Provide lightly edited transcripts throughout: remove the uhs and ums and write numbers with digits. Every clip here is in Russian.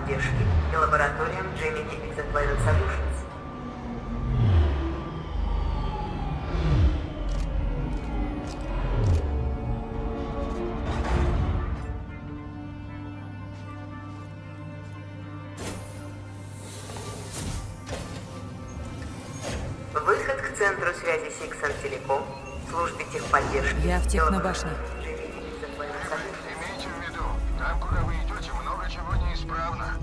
техподдержки и лабораториям Gemini Exoplanet Solutions. Выход к центру связи Сиксон Телеком, службе техподдержки. Я в технобашне. Имейте в виду, там, куда вы идете, много чего неисправно.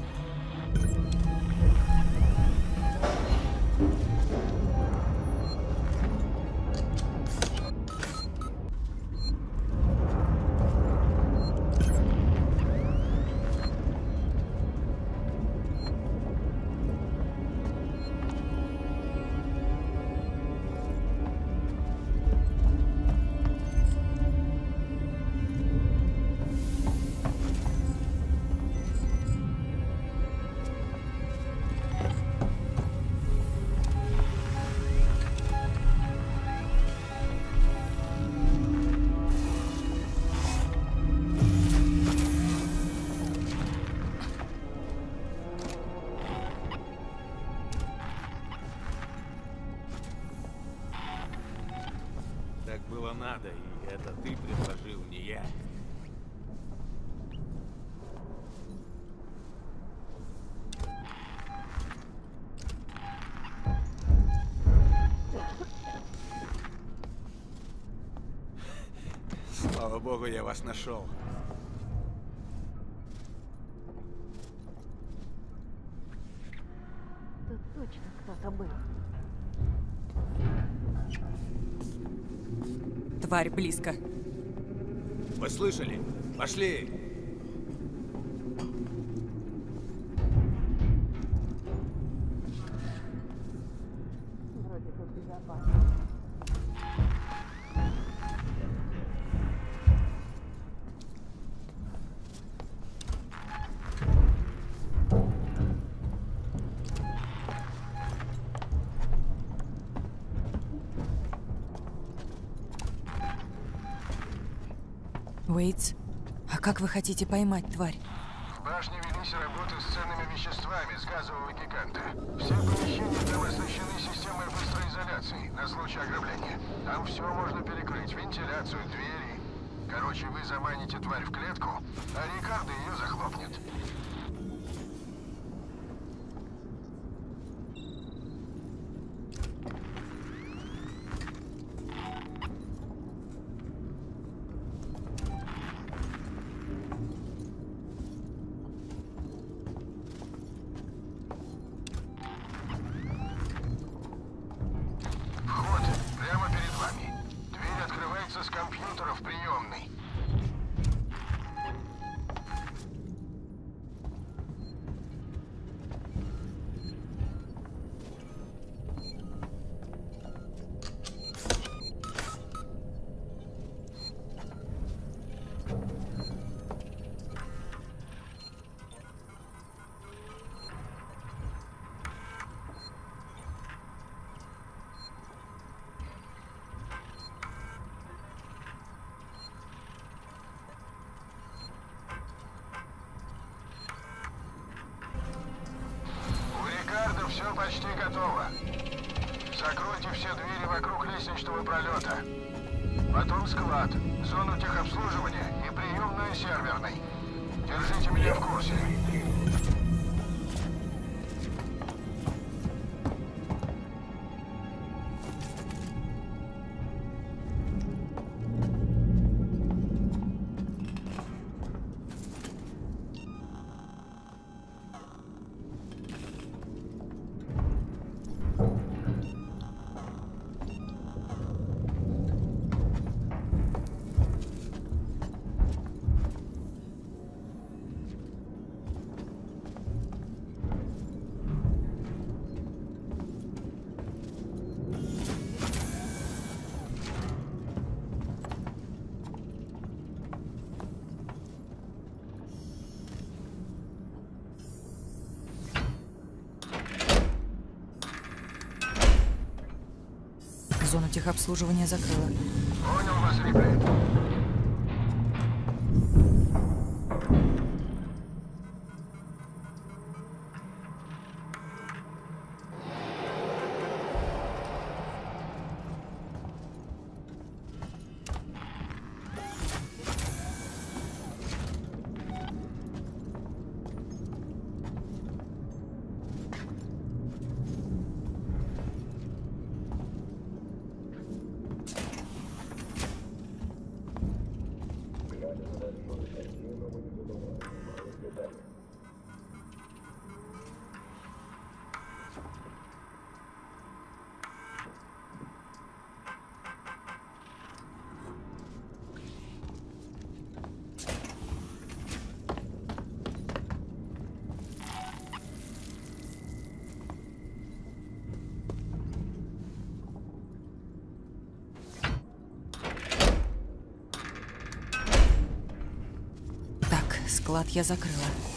Так было надо, и это ты предложил, не я. Слава богу, я вас нашел. Тут точно кто-то был. Тварь близко. Вы слышали? Пошли! Вроде тут безопасно. Уэйтс, а как вы хотите поймать тварь? В башне велись работы с ценными веществами с газового гиганта. Все помещения там оснащены системой быстрой изоляции на случай ограбления. Там все можно перекрыть, вентиляцию, двери. Короче, вы заманите тварь в клетку, а Рикардо ее захлопнет. Вход прямо перед вами. Дверь открывается с компьютера в приемной. У Рикардо все почти готово. Закройте все двери вокруг лестничного пролета. Потом склад, зону техобслуживания и приемную серверной. Держите меня в курсе. Зону техобслуживания закрыла. Понял вас, Рипли. Склад я закрыла.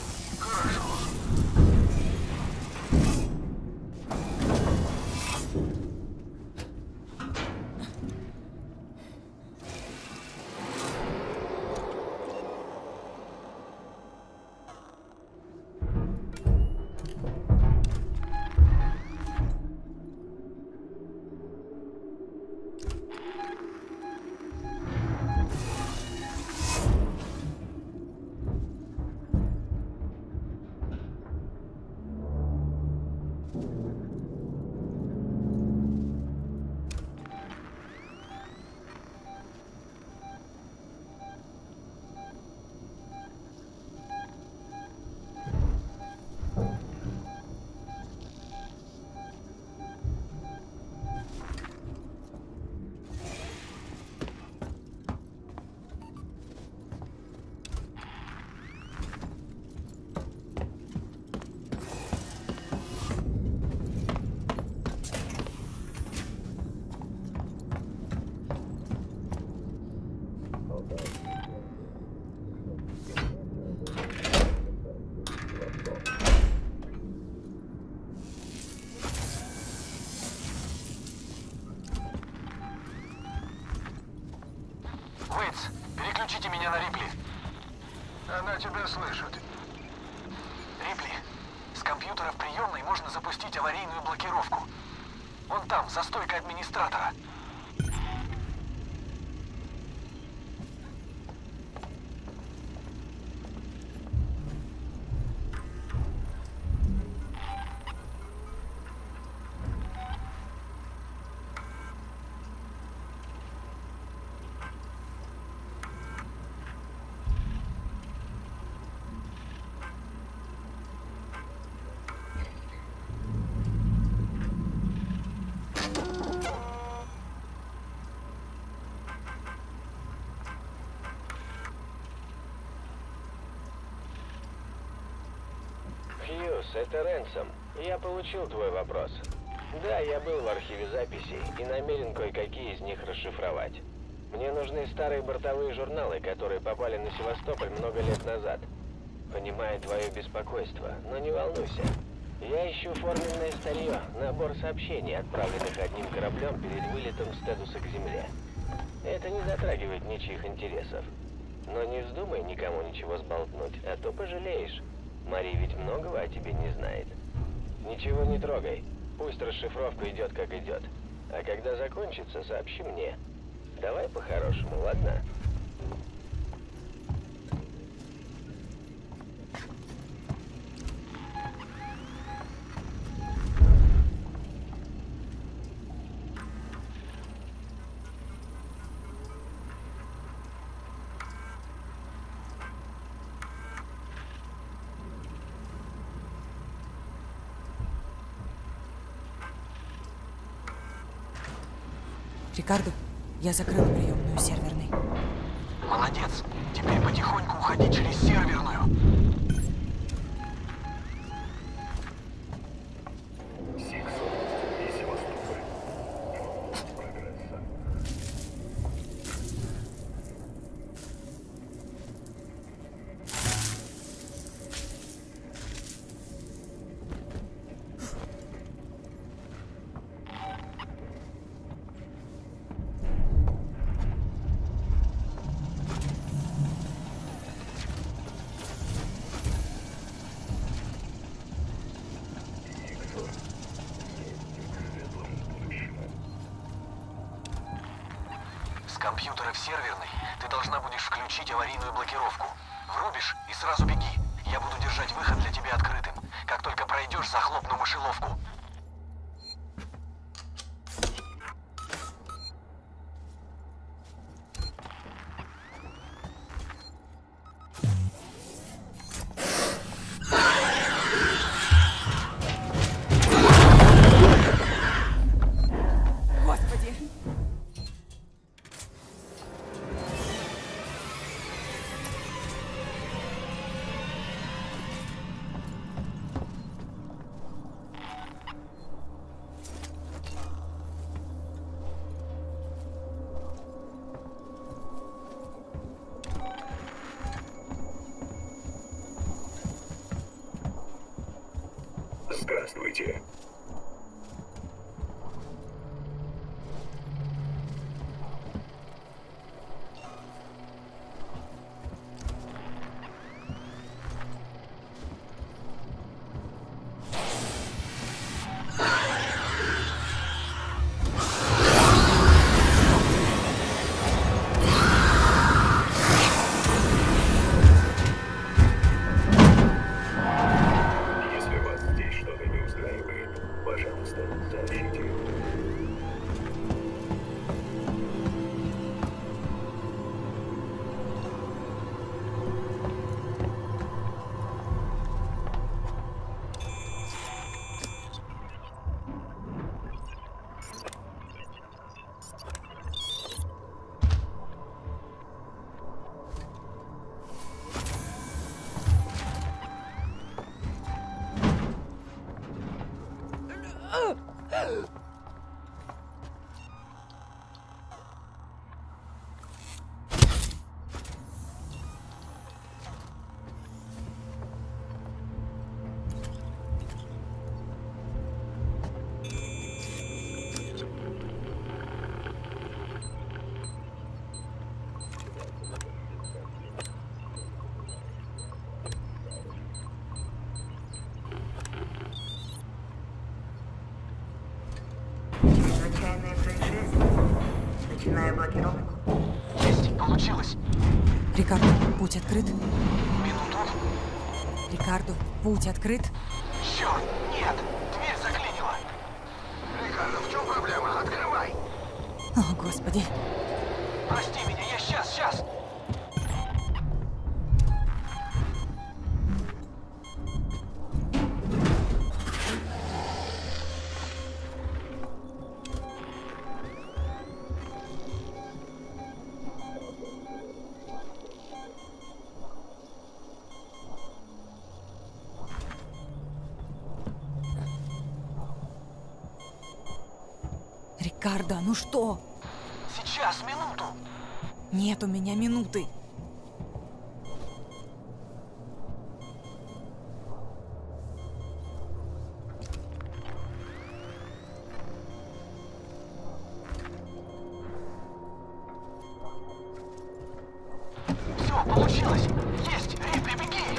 Уэйтс, переключите меня на Рипли. Она тебя слышит. Рипли, с компьютера в приемной можно запустить аварийную блокировку. Вон там, за стойкой администратора. Хьюз, это Рэнсом. Я получил твой вопрос. Да, я был в архиве записей и намерен кое-какие из них расшифровать. Мне нужны старые бортовые журналы, которые попали на Севастополь много лет назад. Понимаю твое беспокойство, но не волнуйся. Я ищу форменное старье, набор сообщений, отправленных одним кораблем перед вылетом Стедуса к Земле. Это не затрагивает ничьих интересов. Но не вздумай никому ничего сболтнуть, а то пожалеешь. Мари ведь многого о тебе не знает. Ничего не трогай. Пусть расшифровка идет как идет. А когда закончится, сообщи мне. Давай по-хорошему, ладно? Рикардо, я закрыла приемную серверной. Молодец. Теперь потихоньку уходи через серверную. С компьютера в серверной ты должна будешь включить аварийную блокировку. Врубишь и сразу беги. Я буду держать выход для тебя открытым. Как только пройдешь, захлопну мышеловку. Господи! Здравствуйте. Если вас здесь что-то не устраивает, пожалуйста, сообщите. Чрезвычайное происшествие. Начинаю блокировку. Есть, получилось. Рикардо, путь открыт. Минуту. Рикардо, путь открыт. Черт, нет, дверь заклинила. Рикардо, в чем проблема? Открывай. О, Господи. Прости меня, я сейчас. Рикардо, ну что? Сейчас, минуту. Нет у меня минуты. Все, получилось. Есть, Рипли, беги.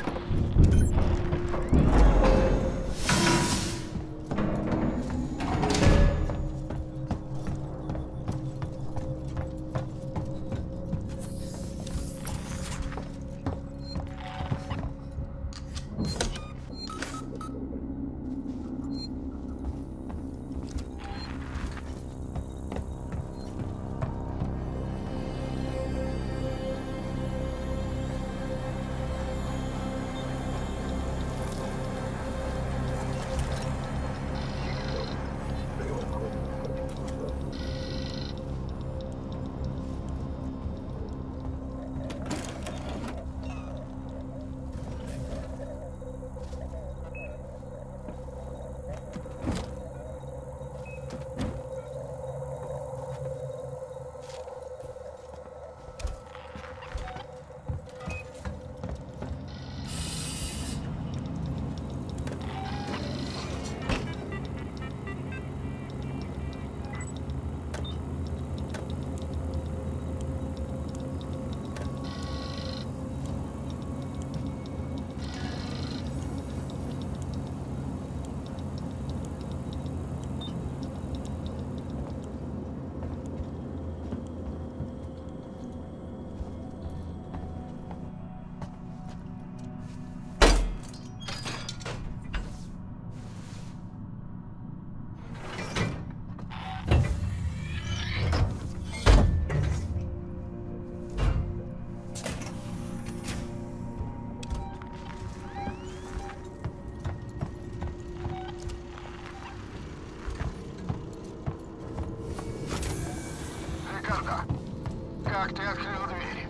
Как ты открыл дверь?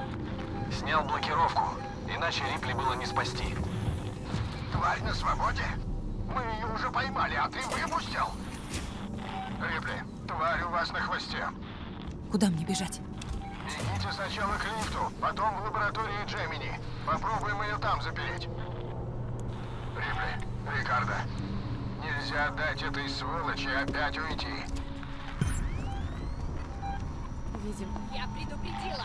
Снял блокировку, иначе Рипли было не спасти. Тварь на свободе? Мы ее уже поймали, а ты выпустил? Рипли, тварь у вас на хвосте. Куда мне бежать? Бегите сначала к лифту, потом в лаборатории Джемини. Попробуем ее там запереть. Рипли, Рикардо, Нельзя дать этой сволочи опять уйти. Видим. Я предупредила!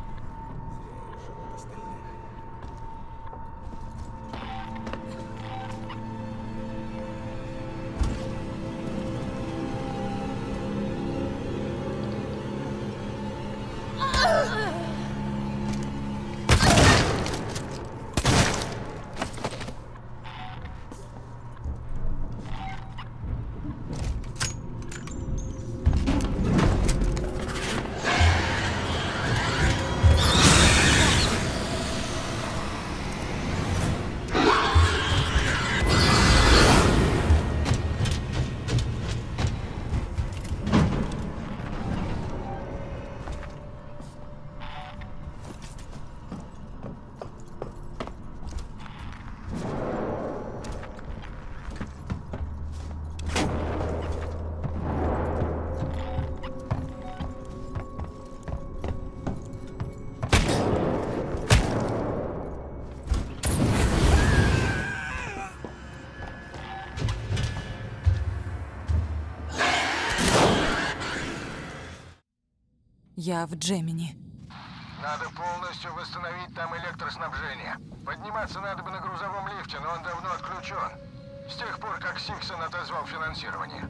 Я в Джемини. Надо полностью восстановить там электроснабжение. Подниматься надо бы на грузовом лифте, но он давно отключен. С тех пор, как Сиксон отозвал финансирование.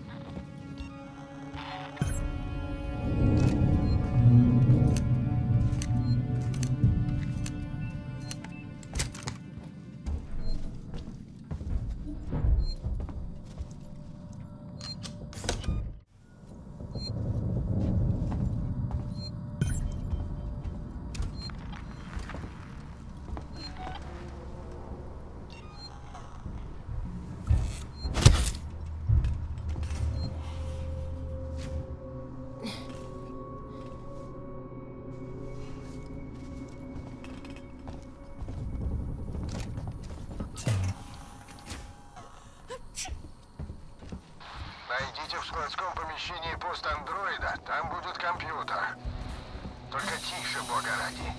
Найдите в складском помещении пост андроида, там будет компьютер. Только тише, бога ради.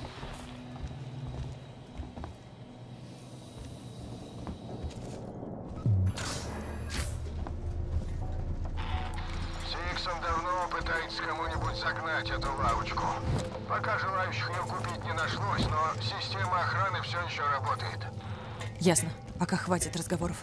Сиксон давно пытается кому-нибудь загнать эту лавочку. Пока желающих ее купить не нашлось, но система охраны все еще работает. Ясно. Пока хватит разговоров.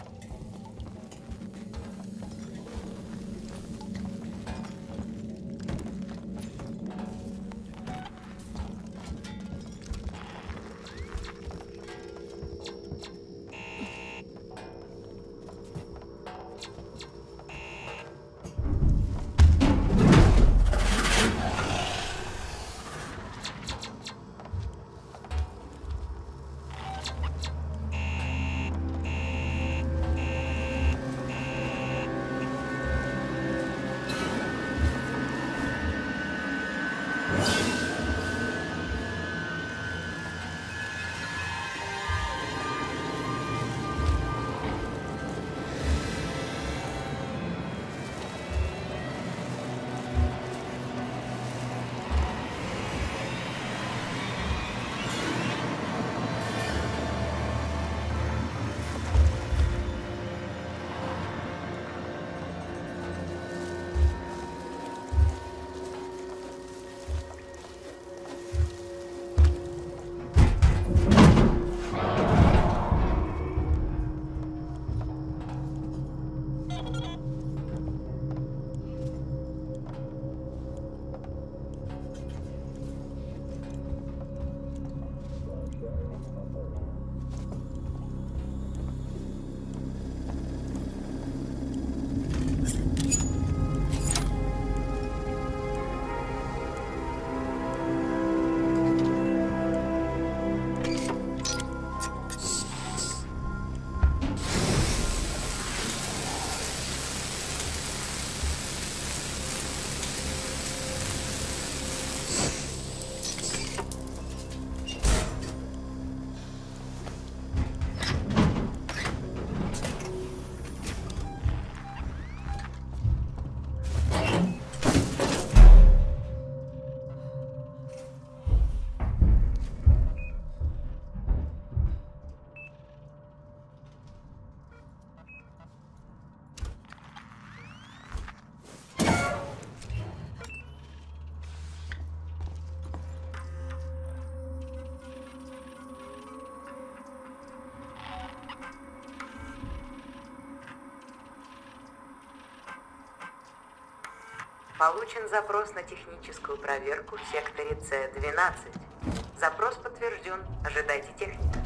Получен запрос на техническую проверку в секторе С-12. Запрос подтвержден. Ожидайте техника.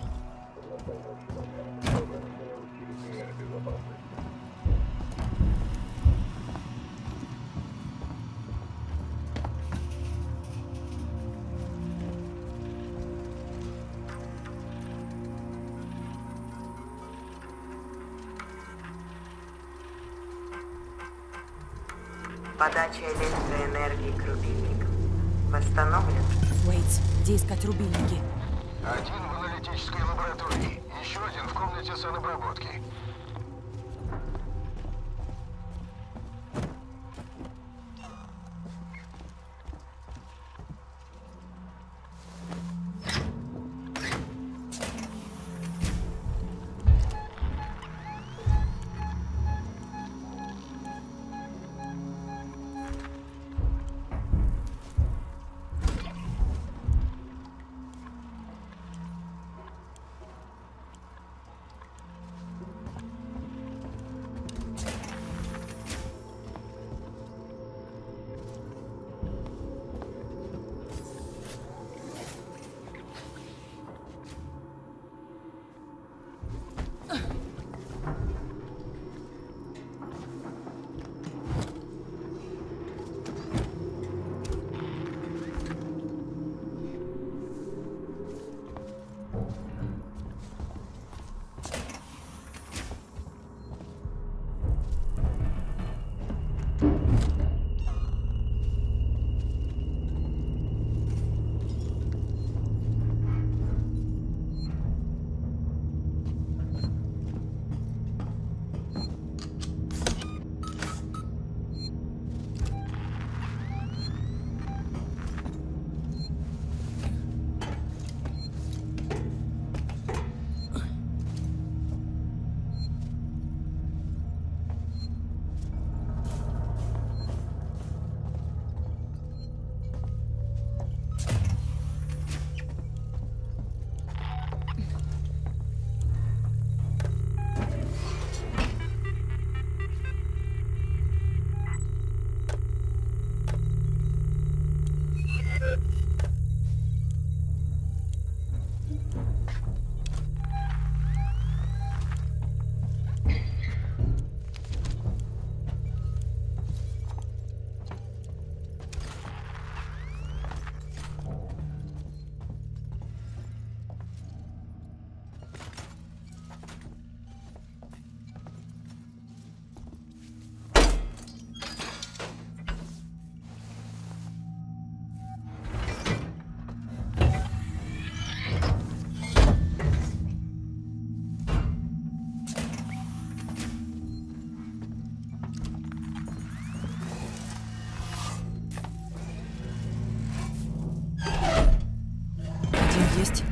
Подача электроэнергии к рубильникам восстановлена. Уэйтс, где искать рубильники? Один в аналитической лаборатории, еще один в комнате санобработки. Есть.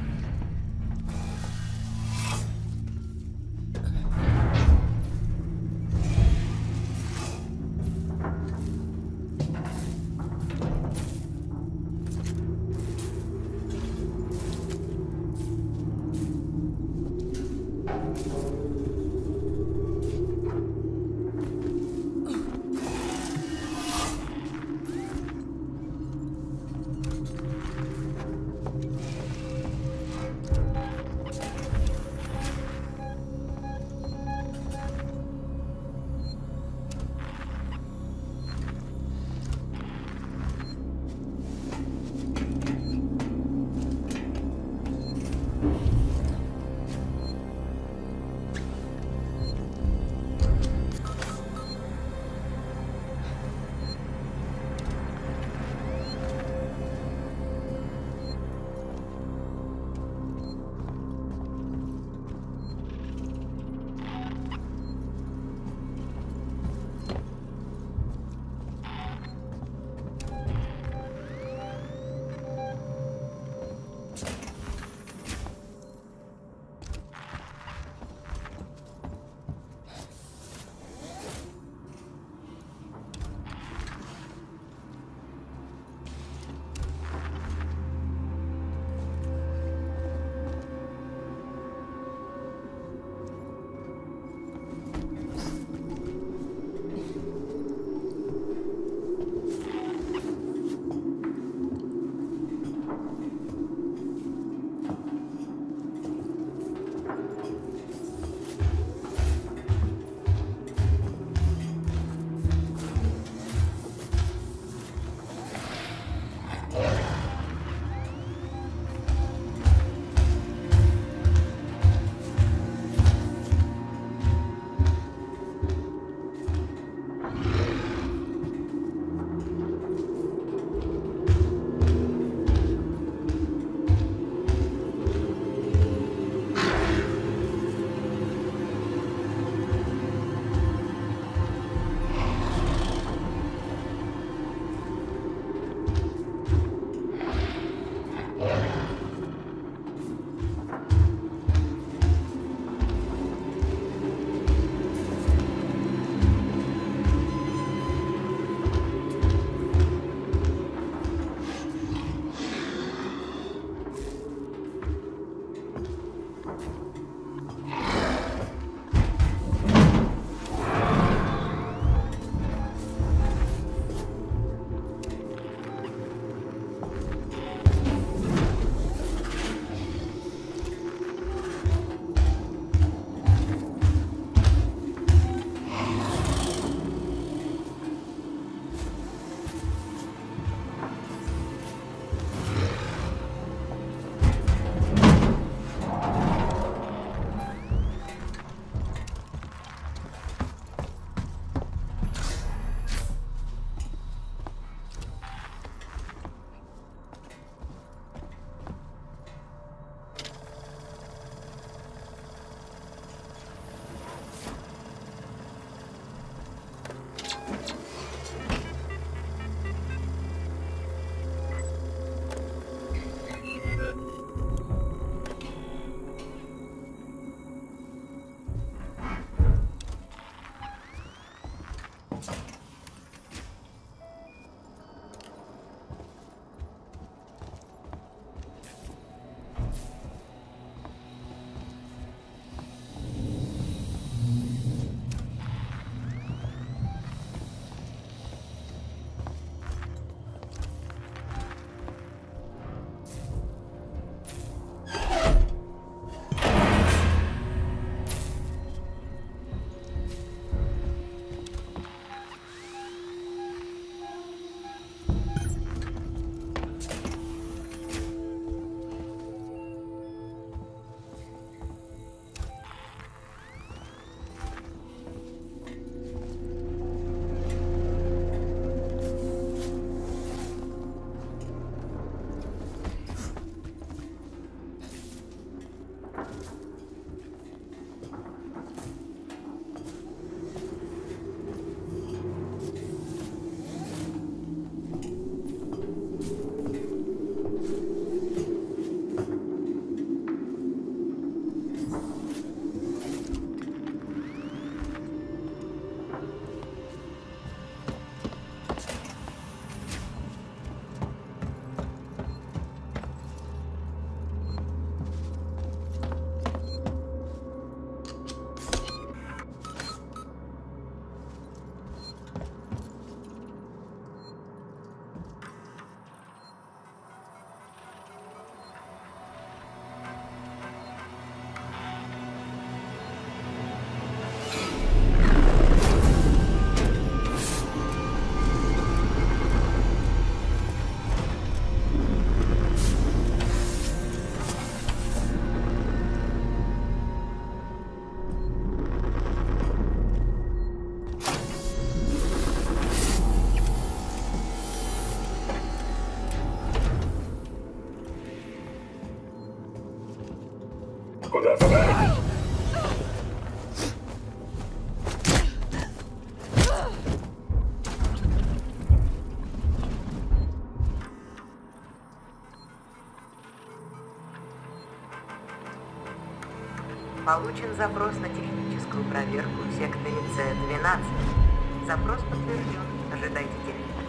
Получен запрос на техническую проверку в секторе С-12. Запрос подтвержден. Ожидайте технику.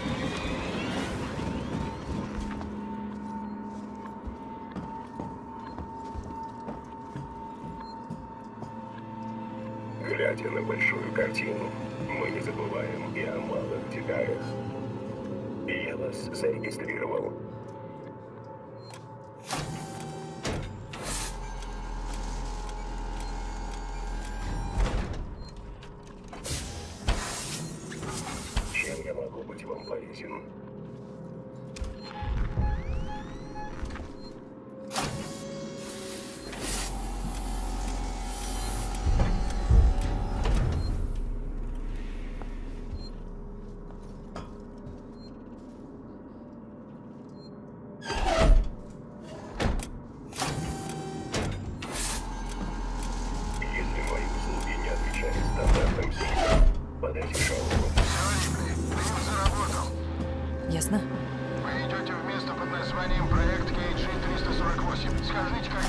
Глядя на большую картину, мы не забываем и о малых деталях. Я вас зарегистрировал. Чем я могу быть вам полезен? Если мои услуги не отвечают стандартам сектора, подайте жалобу. Все, Рипли, принят за работу. Ясно? Вы идете в место под названием проект KG-348. Скажите, как